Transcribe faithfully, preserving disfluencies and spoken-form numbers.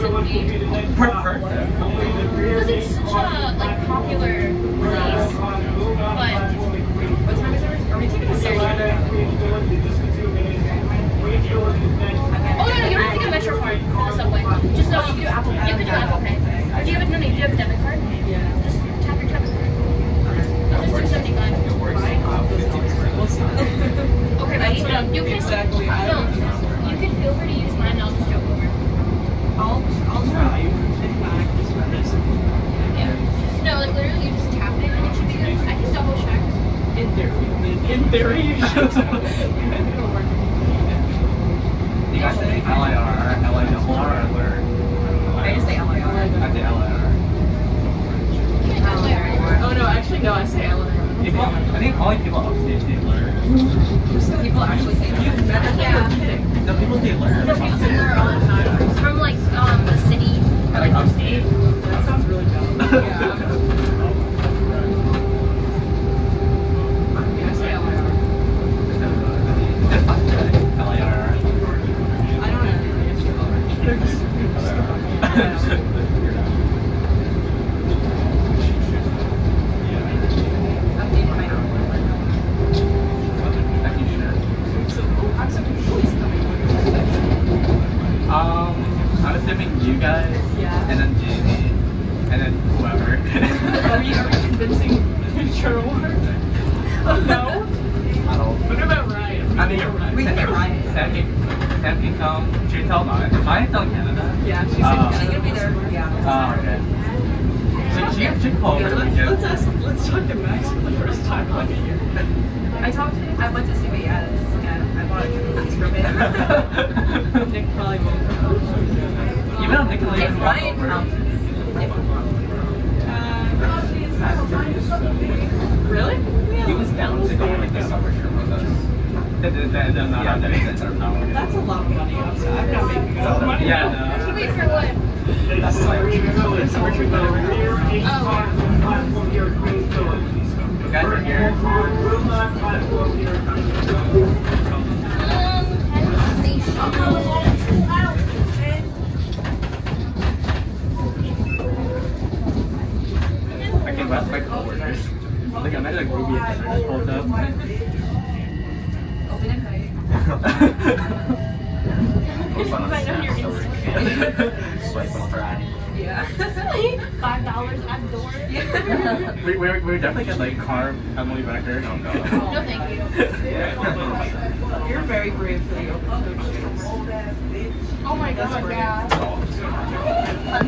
feet. Perfect. Because it's such a like popular place. But What time is it? Are we taking a series? oh no, no, you don't have to get a Metro card for the subway. Just so you can do Apple Pay. You can do Apple Pay. Or do you have a no, no, do you have a debit card? Yeah. Just tap your debit card. I'll just do seventy-five. Okay, buddy. No, you can exactly. no, you can feel free to use mine and I'll just jump over. I'll I'll try. In fact, Yeah. No, like literally you just tap it and it should be good. I can double check. in theory, in theory, you should. You guys say L I R, L I R, or I just say L I R. I say L I R. Oh no, actually no, I say L I R. People, I think only people upstate say learn. People actually say that. Yeah. No, people say learn. No, people say learn all the time. From like um the city. Or like upstate. That sounds really dumb. Yeah. Yeah, I say L I R. L I R. I don't know. They're just. Um, I'm assuming you guys, Yeah. and then Jamie, and then whoever. Are we, are we convincing Trevor? Oh no? I don't. What about Ryan? I mean, We can get Ryan. Sam can, Sam can come. She can tell mine. Mine's still in Canada. Yeah, she's Oh. gonna be there. Yeah. Oh, okay. So she, she can pull over Yeah, the let's, weekend. let's ask. Let's talk to Max for the first time in like a year. I talked to him. I went to C V S and I bought a cookies from him. Nick probably won't. Even though Nicolay If can walk Ryan over. comes, Really? He was down to go on like the summer trip with us. That, that, that, that, yeah, that makes sense. I don't know. That's a lot of money outside. I'm not making enough money. Yeah, no. Wait for what? That's summer trip. Summer trip over here. Oh. You guys are here. Um, I came back with my coworkers. Like, I met like Ruby and I just pulled up. open and tight. Swipe on Friday. Yeah. Five dollars at the door. We, we, we definitely get like carb Emily Becker. Oh, no. No, thank you. You're very brave for the open coach. Oh my god, yeah.